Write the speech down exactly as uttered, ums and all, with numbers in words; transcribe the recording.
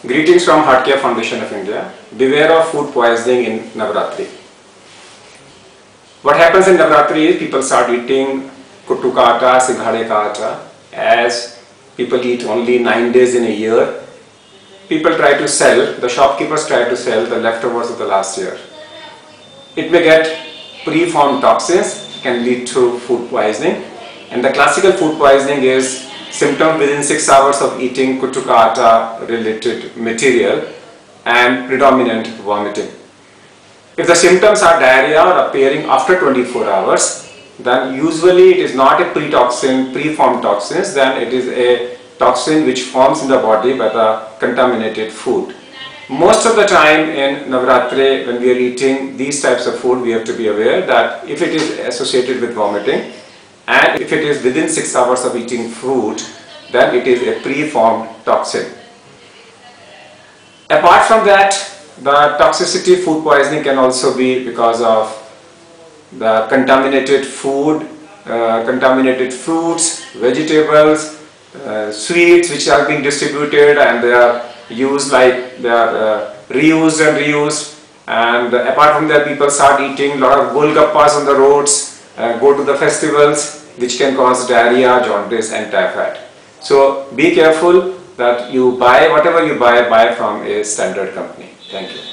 Greetings from Heartcare Foundation of India. Beware of food poisoning in Navratri. What happens in Navratri is people start eating kuttu ka atta, singhade ka atta. As people eat only nine days in a year, people try to sell, the shopkeepers try to sell the leftovers of the last year. It may get preformed toxins, can lead to food poisoning, and the classical food poisoning is symptom within six hours of eating kuttu ka atta related material and predominant vomiting. If the symptoms are diarrhea or appearing after twenty-four hours, then usually it is not a pre-toxin, pre-formed toxins, then it is a toxin which forms in the body by the contaminated food. Most of the time in Navratri, when we are eating these types of food, we have to be aware that if it is associated with vomiting and if it is within six hours of eating food, then it is a pre-formed toxin. Apart from that, the toxicity food poisoning can also be because of the contaminated food, uh, contaminated fruits, vegetables, uh, sweets which are being distributed and they are used like they are uh, reused and reused. And apart from that, people start eating a lot of golgappas on the roads, uh, go to the festivals, which can cause diarrhea, jaundice and typhoid. So be careful that you buy, whatever you buy, buy from a standard company. Thank you.